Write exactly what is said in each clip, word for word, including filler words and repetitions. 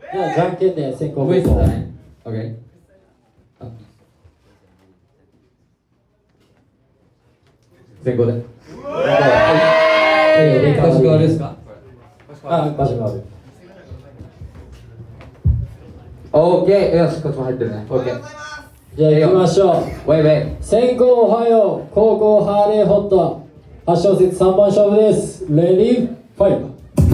じゃあじゃんけんで先行ウエストだね。オッケー。先行で。 ええ、 場所変わるですか？ あ、場所変わる。 オッケー。よし、こっちも入ってるね。オッケー。 じゃあ行きましょう。 ウェイウェイ。 先攻おはよう、後攻ハーレーホット。はち小節さんばん勝負です。レディーファイト。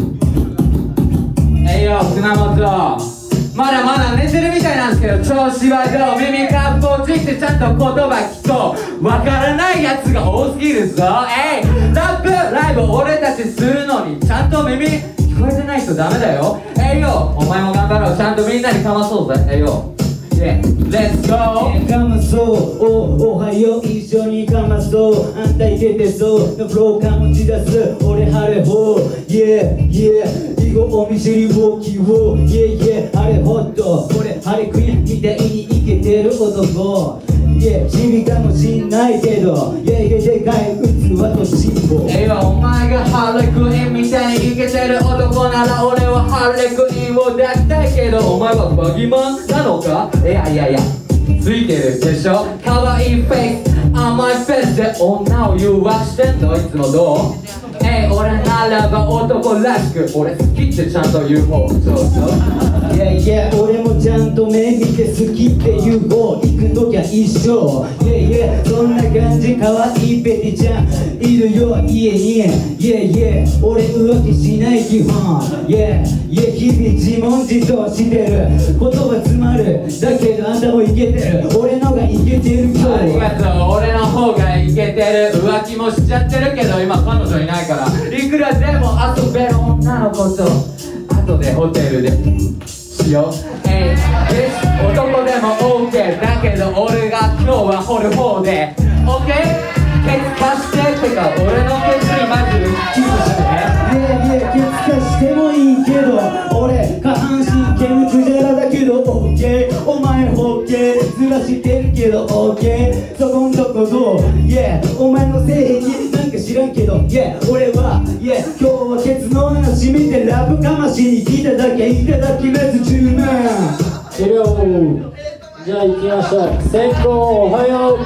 えいよ、熊本。まだまだ寝てるみたいなんですけど、調子はどう？耳かっぽちってちゃんと言葉聞こう。わからないやつが多すぎるぞ。えい、ラップライブ俺たちするのにちゃんと耳聞こえてないとダメだよ。えいよ、お前も頑張ろう。ちゃんとみんなにかまそうぜ。えいよ。Yeah, let's go! かまそう、お、おはよう、一緒にかまそう。あんたいけてそうのフロー醸し出す。俺晴れほう、yeah, yeah 以後お見知りを希望 Yeah, yeah 晴れほっと。俺晴れクイーンみたいにイケてる男 Yeah, 地味かもしんないけど Yeah, yeah でかい器と辛抱。 えいよ、お前がハレクイーンみたいにイケてる男なら俺はハレクイーンを抱きたいけど、お前はバギマンなのか？いやいやいや、ついてるでしょ。かわいいフェイス、甘いフェイスで女を誘惑してんのいつもどう？えい、俺ならば男らしく俺好きってちゃんと言う方。そうそう。 いやいや、俺もちゃんと目見て好きって言う方。行くときは一緒。いやいや、そんな感じかわいいベティちゃんいるよ家に。いやいや、俺浮気しない基本。いやいや、日々自問自答してる。言葉詰まる。だけどあんたもイケてる。俺のがイケてる今日。 ありがとう、俺の方がイケてる。浮気もしちゃってるけど今彼女いないから、いくらでも遊べる女の子と後でホテルでしよう。えい、男でも OK だけど俺が今日は掘る方で OK？ ケツ貸してってか俺のケツにまずキスしてね。 いやいや、ケツ貸してもいいけど俺下半身毛むくじゃらだけど OK。 お前ホッケーずらしてるけど OK。 そこんとこどう？ Yeah お前の性癖なんか知らんけど Yeah 俺は Yeah 今日はケツの話見てラブかましに来ただけいただきますじゅうまん終了。じゃあ行きましょう。先攻おはよう、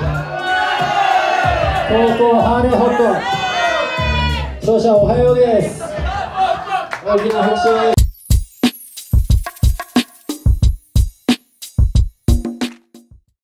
後攻ハーレーホット。勝者おはようです。大きな拍手。